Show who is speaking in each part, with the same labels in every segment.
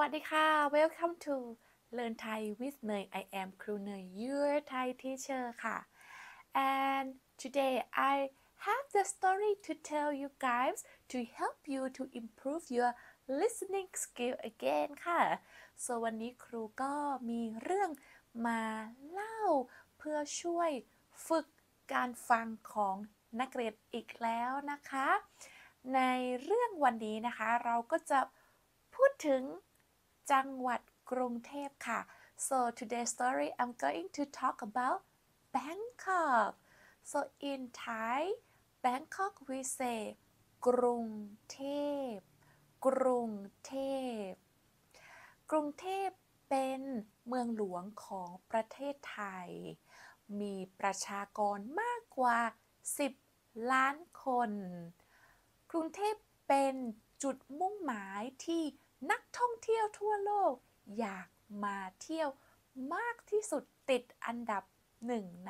Speaker 1: ดีค่ะ Welcome to Learn Thai with Ner I am ครูเนย your Thai teacher ค่ะ and today I have the story to tell you guys to help you to improve your listening skill again ค่ะ so วันนี้ครูก็มีเรื่องมาเล่าเพื่อช่วยฝึกการฟังของนักเรียนอีกแล้วนะคะในเรื่องวันนี้นะคะเราก็จะพูดถึงจังหวัดกรุงเทพค่ะ so today's story I'm going to talk about Bangkok so in Thai Bangkok we say กรุงเทพกรุงเทพกรุงเทพเป็นเมืองหลวงของประเทศไทยมีประชากรมากกว่า10 ล้านคนกรุงเทพเป็นจุดมุ่งหมายที่นักท่องเที่ยวทั่วโลกอยากมาเที่ยวมากที่สุดติดอันดับ1 ใน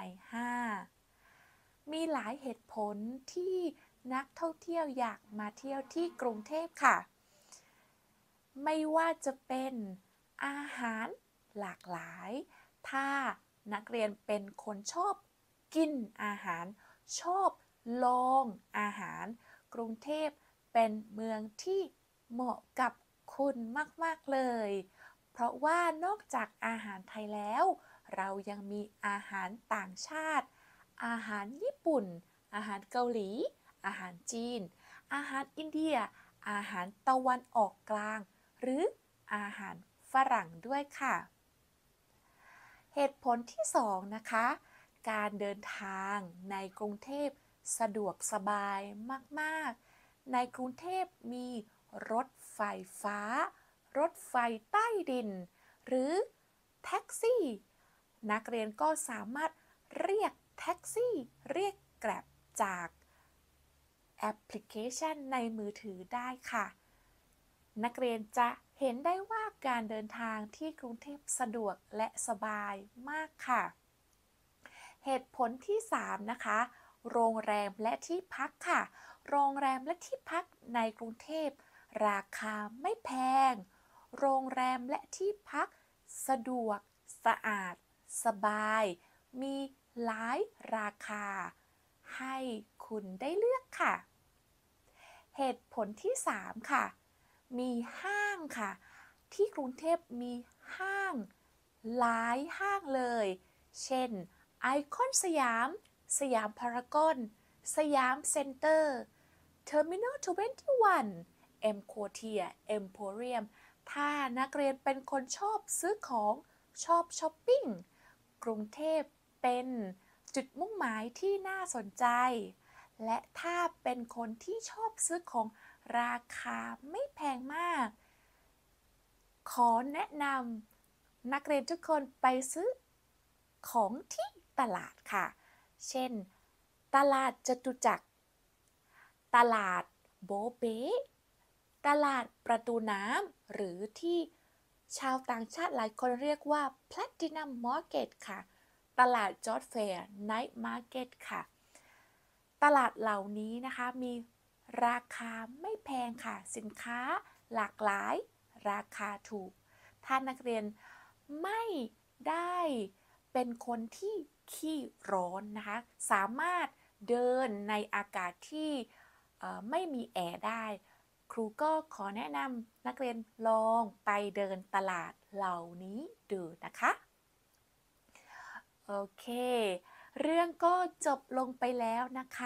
Speaker 1: 5มีหลายเหตุผลที่นักท่องเที่ยวอยากมาเที่ยวที่กรุงเทพค่ะไม่ว่าจะเป็นอาหารหลากหลายถ้านักเรียนเป็นคนชอบกินอาหารชอบลองอาหารกรุงเทพเป็นเมืองที่เหมาะกับคุณมากๆเลยเพราะว่านอกจากอาหารไทยแล้วเรายังมีอาหารต่างชาติอาหารญี่ปุ่นอาหารเกาหลีอาหารจีนอาหารอินเดียอาหารตะวันออกกลางหรืออาหารฝรั่งด้วยค่ะเหตุผลที่2นะคะการเดินทางในกรุงเทพสะดวกสบายมากๆในกรุงเทพมีรถไฟฟ้ารถไฟใต้ดินหรือแท็กซี่นักเรียนก็สามารถเรียกแท็กซี่เรียกแกร็บจากแอปพลิเคชันในมือถือได้ค่ะนักเรียนจะเห็นได้ว่าการเดินทางที่กรุงเทพสะดวกและสบายมากค่ะเหตุผลที่3นะคะโรงแรมและที่พักค่ะโรงแรมและที่พักในกรุงเทพราคาไม่แพงโรงแรมและที่พักสะดวกสะอาดสบายมีหลายราคาให้คุณได้เลือกค่ะเหตุผลที่3ค่ะมีห้างค่ะที่กรุงเทพมีห้างหลายห้างเลยเช่นไอคอนสยามสยามพารากอนสยามเซ็นเตอร์เทอร์มินอล21เอ็มโคเทียเอ็มโพเรียมถ้านักเรียนเป็นคนชอบซื้อของชอบช้อปปิ้งกรุงเทพเป็นจุดมุ่งหมายที่น่าสนใจและถ้าเป็นคนที่ชอบซื้อของราคาไม่แพงมากขอแนะนำนักเรียนทุกคนไปซื้อของที่ตลาดค่ะเช่นตลาดจตุจักรตลาดโบเบ้ตลาดประตูน้ำหรือที่ชาวต่างชาติหลายคนเรียกว่า Platinum Market ค่ะตลาดจอร์จแฟร์ Night Market ค่ะตลาดเหล่านี้นะคะมีราคาไม่แพงค่ะสินค้าหลากหลายราคาถูกถ้านักเรียนไม่ได้เป็นคนที่ขี้ร้อนนะคะสามารถเดินในอากาศที่ไม่มีแอร์ได้ครูก็ขอแนะนำนักเรียนลองไปเดินตลาดเหล่านี้ดูนะคะโอเคเรื่องก็จบลงไปแล้วนะคะ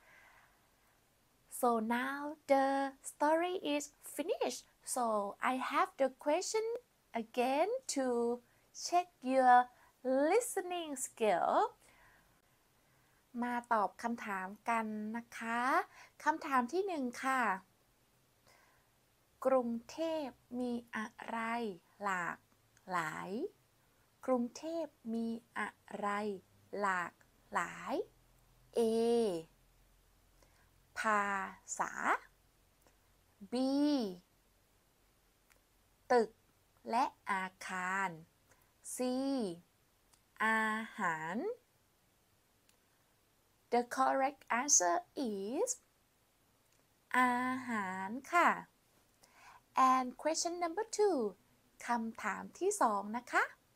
Speaker 1: so now the story is finished so I have the question again to check your listening skill มาตอบคำถามกันนะคะคำถามที่1ค่ะกรุงเทพมีอะไรหลากหลายกรุงเทพมีอะไรหลากหลาย A ภาษา B ตึกและอาคาร C อาหาร The correct answer is อาหารค่ะ and question number 2 คำถามที่สองนะคะ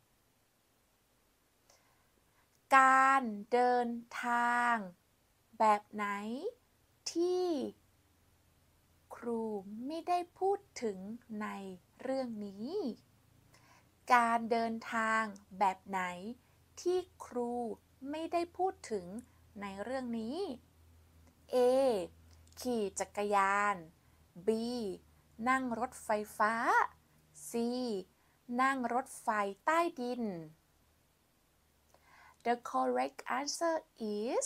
Speaker 1: การเดินทางแบบไหนที่ครูไม่ได้พูดถึงในเรื่องนี้ การเดินทางแบบไหนที่ครูไม่ได้พูดถึงในเรื่องนี้ A ขี่จักรยาน B นั่งรถไฟฟ้า C นั่งรถไฟใต้ดิน The correct answer is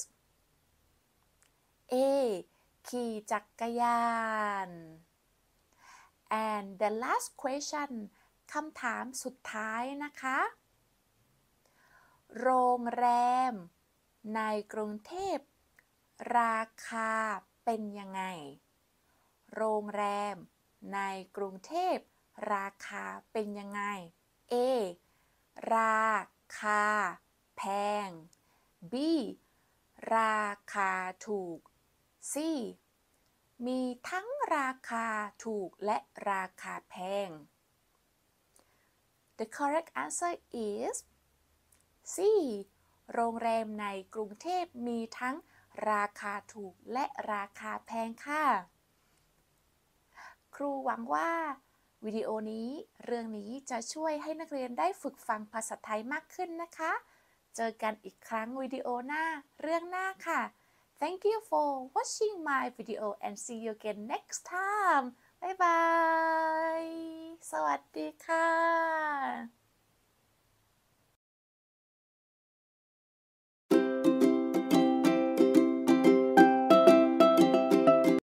Speaker 1: A ขี่จักรยาน and the last question คำถามสุดท้ายนะคะ โรงแรมในกรุงเทพราคาเป็นยังไง โรงแรมในกรุงเทพราคาเป็นยังไง A ราคาแพง B ราคาถูก C มีทั้งราคาถูกและราคาแพง The correct answer is C โรงแรมในกรุงเทพมีทั้งราคาถูกและราคาแพงค่ะ ครูหวังว่าวิดีโอนี้เรื่องนี้จะช่วยให้นักเรียนได้ฝึกฟังภาษาไทยมากขึ้นนะคะ เจอกันอีกครั้งวิดีโอหน้าเรื่องหน้าค่ะ Thank you for watching my video and see you again next time. บ๊ายบาย สวัสดีค่ะ